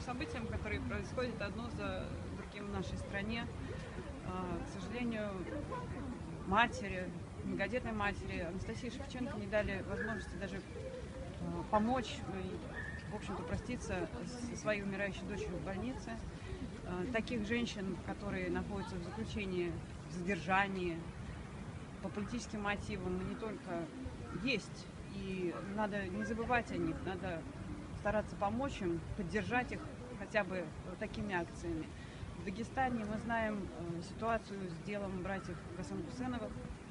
событиям, которые происходят одно за другим в нашей стране. К сожалению, матери, многодетной матери Анастасии Шевченко не дали возможности даже помочь и, в общем-то, проститься со своей умирающей дочерью в больнице. Таких женщин, которые находятся в заключении, в задержании по политическим мотивам, не только есть. И надо не забывать о них, надо стараться помочь им, поддержать их хотя бы такими акциями. В Дагестане мы знаем ситуацию с делом братьев Гасангусеновых.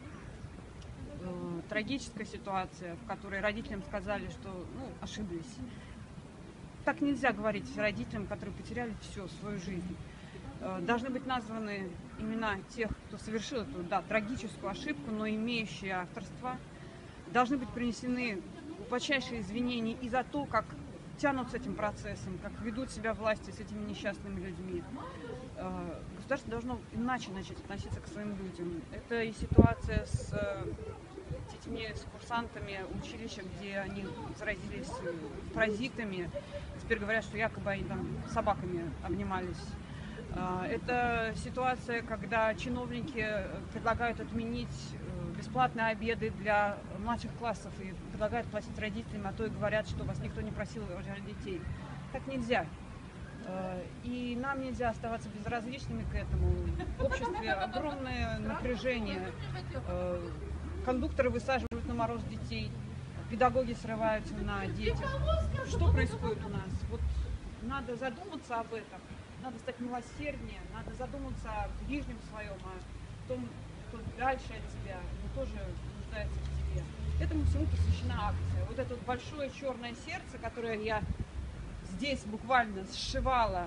Трагическая ситуация, в которой родителям сказали, что ошиблись. Так нельзя говорить родителям, которые потеряли всю свою жизнь. Должны быть названы имена тех, кто совершил эту, трагическую ошибку, но имеющие авторство. Должны быть принесены глубочайшие извинения и за то, как тянут с этим процессом, как ведут себя власти с этими несчастными людьми. Государство должно иначе начать относиться к своим людям. Это и ситуация с детьми, с курсантами училища, где они заразились паразитами. Теперь говорят, что якобы они там с собаками обнимались. Это ситуация, когда чиновники предлагают отменить бесплатные обеды для младших классов и предлагают платить родителям, а то и говорят, что вас никто не просил рожать детей. Так нельзя. И нам нельзя оставаться безразличными к этому. В обществе огромное напряжение. Кондукторы высаживают на мороз детей, педагоги срываются на детях. Что происходит у нас? Вот надо задуматься об этом, надо стать милосерднее, надо задуматься о ближнем своем, о том, кто дальше от тебя, но тоже нуждается в тебе. Этому всему посвящена акция. Вот это вот большое черное сердце, которое я здесь буквально сшивала,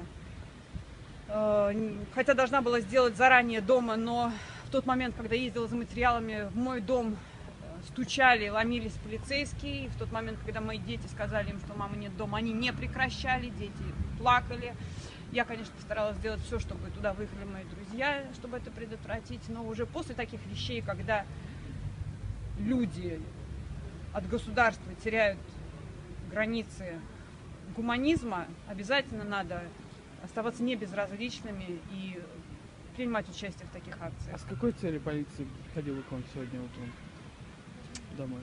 хотя должна была сделать заранее дома, но в тот момент, когда ездила за материалами, в мой дом стучали, ломились полицейские. И в тот момент, когда мои дети сказали им, что мамы нет дома, они не прекращали, дети плакали. Я, конечно, старалась сделать все, чтобы туда выехали мои друзья, чтобы это предотвратить. Но уже после таких вещей, когда люди от государства теряют границы гуманизма, обязательно надо оставаться не безразличными и принимать участие в таких акциях. А с какой целью полиция приходила к вам сегодня утром домой?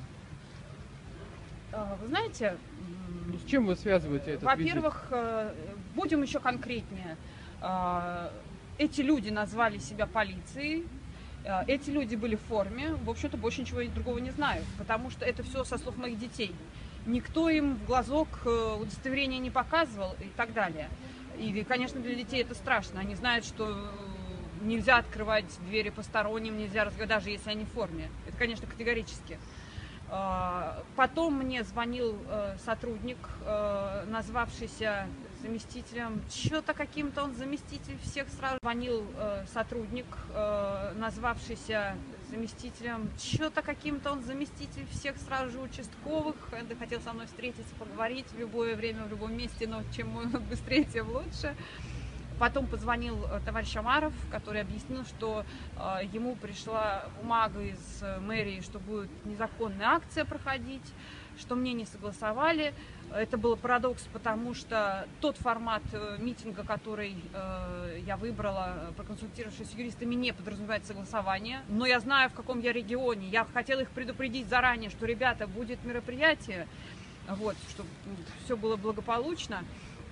Вы знаете, с чем вы связываете этот визит? Во-первых, будем еще конкретнее. Эти люди назвали себя полицией, эти люди были в форме, в общем-то, больше ничего другого не знаю, потому что это все со слов моих детей. Никто им в глазок удостоверения не показывал и так далее. И, конечно, для детей это страшно. Они знают, что нельзя открывать двери посторонним, нельзя разговаривать, даже если они в форме. Это, конечно, категорически. Потом мне звонил сотрудник, назвавшийся заместителем, что-то каким-то он заместитель всех сразу. Звонил сотрудник, назвавшийся заместителем, что-то каким-то он заместитель всех сразу же участковых. Он хотел со мной встретиться, поговорить в любое время, в любом месте, но чем быстрее, тем лучше. Потом позвонил товарищ Амаров, который объяснил, что ему пришла бумага из мэрии, что будет незаконная акция проходить, что мне не согласовали. Это был парадокс, потому что тот формат митинга, который я выбрала, проконсультировавшись с юристами, не подразумевает согласование. Но я знаю, в каком я регионе. Я хотела их предупредить заранее, что, ребята, будет мероприятие, вот, чтобы все было благополучно.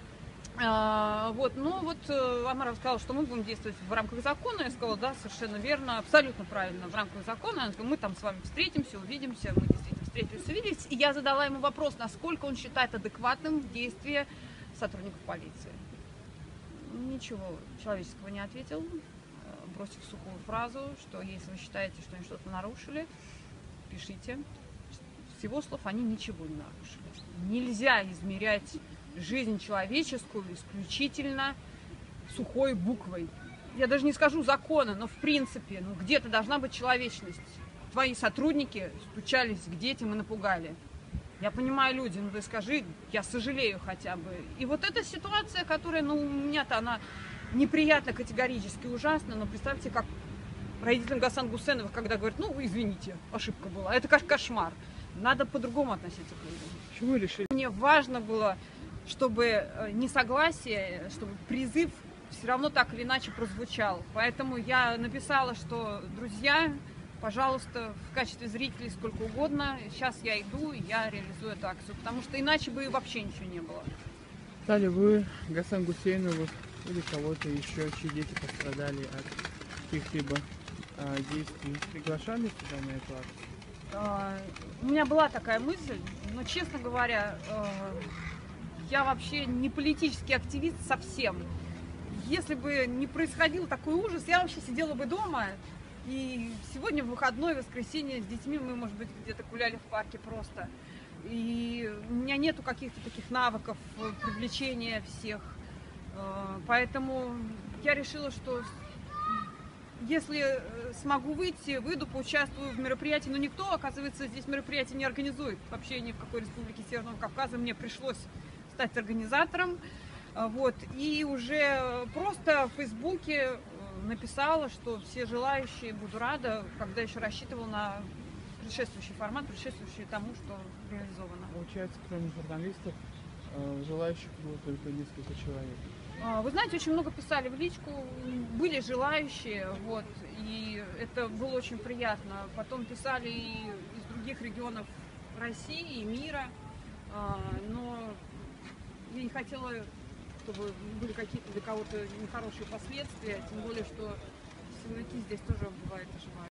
Амаров сказал, что мы будем действовать в рамках закона. Я сказала, да, совершенно верно, абсолютно правильно, в рамках закона. Она сказала, мы там с вами встретимся, увидимся. Мы действительно встретились, увиделись. И я задала ему вопрос, насколько он считает адекватным действие сотрудников полиции. Ничего человеческого не ответил, бросив сухую фразу, что если вы считаете, что они что-то нарушили, пишите. С его слов, они ничего не нарушили. Нельзя измерять жизнь человеческую исключительно сухой буквой. Я даже не скажу закона, но в принципе, где-то должна быть человечность. Твои сотрудники стучались к детям и напугали. Я понимаю, люди, ты скажи, я сожалею хотя бы. И вот эта ситуация, которая, у меня-то она неприятна, категорически ужасна, но представьте, как родителям Гасангусеновых, когда говорят, извините, ошибка была. Это как кошмар. Надо по-другому относиться к людям. Почему вы решили? Мне важно было, чтобы несогласие, чтобы призыв все равно так или иначе прозвучал. Поэтому я написала, что, друзья, пожалуйста, в качестве зрителей сколько угодно, сейчас я иду, и я реализую эту акцию, потому что иначе бы вообще ничего не было. Стали вы Гасан Гусейновых или кого-то еще, чьи дети пострадали от каких-либо действий, приглашали сюда на эту акцию? У меня была такая мысль, но, честно говоря, я вообще не политический активист совсем. Если бы не происходил такой ужас, я вообще сидела бы дома. И сегодня выходной, воскресенье, с детьми мы, может быть, где-то гуляли в парке просто. И у меня нету каких-то таких навыков привлечения всех. Поэтому я решила, что если смогу выйти, выйду, поучаствую в мероприятии. Но никто, оказывается, здесь мероприятие не организует. Вообще ни в какой республике Северного Кавказа мне пришлось стать организатором. Вот. И уже просто в Фейсбуке написала, что все желающие, буду рада, когда еще рассчитывала на предшествующий формат, предшествующий тому, что реализовано. Получается, кроме журналистов, желающих было только несколько человек. Вы знаете, очень много писали в личку, были желающие, вот, и это было очень приятно. Потом писали и из других регионов России и мира, но я не хотела, чтобы были какие-то для кого-то нехорошие последствия, тем более, что силовики здесь тоже бывает ошибаются.